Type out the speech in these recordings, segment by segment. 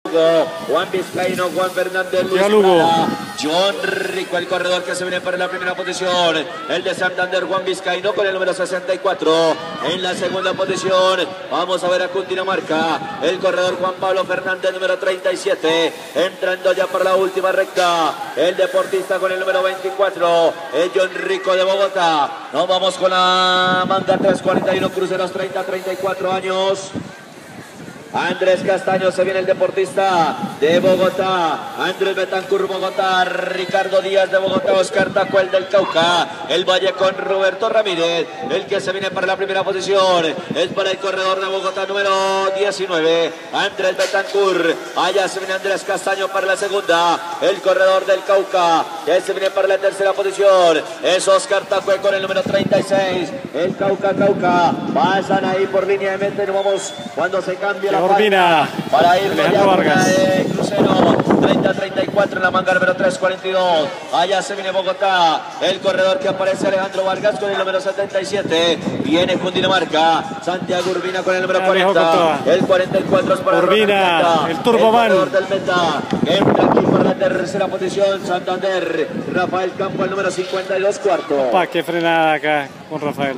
Juan Vizcaíno, Juan Fernández, Luis Prada, John Rico, el corredor que se viene para la primera posición. El de Santander, Juan Vizcaíno con el número 64. En la segunda posición vamos a ver a Cundinamarca, el corredor Juan Pablo Fernández, número 37. Entrando ya por la última recta, el deportista con el número 24, el John Rico de Bogotá. Nos vamos con la manga 341, cruceros 30-34 años. Andrés Castaño, se viene el deportista de Bogotá. Andrés Betancur, Bogotá. Ricardo Díaz de Bogotá. Oscar Tacuel del Cauca. El Valle con Roberto Ramírez. El que se viene para la primera posición es para el corredor de Bogotá, número 19. Andrés Betancur. Allá se viene Andrés Castaño para la segunda. El corredor del Cauca, que se viene para la tercera posición, es Oscar Tacuel con el número 36. El Cauca. Pasan ahí por línea de meta. Nos vamos cuando se cambia la Urbina para ir Alejandro Vargas. Crucero 30-34 en la manga número 342. Allá se viene Bogotá, el corredor que aparece Alejandro Vargas con el número 77. Viene Cundinamarca, Santiago Urbina con el número 40. El 44 es para Urbina, el Turboman. El del Meta. Entra aquí para la tercera posición Santander, Rafael Campo, el número 52, cuarto. Opa, qué frenada acá con Rafael.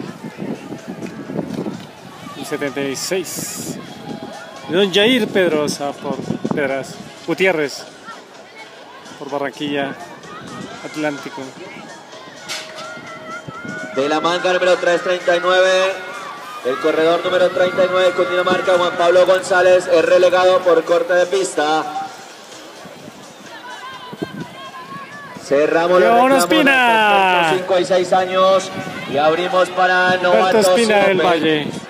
El 76. Don Jair Pedrosa por Pedras, Gutiérrez por Barranquilla Atlántico. De la manga número 339, el corredor número 39 con Dinamarca, Juan Pablo González, es relegado por corte de pista. Cerramos la Espina. 5 y 6 años y abrimos para Alberto novatos. Espina del Valle.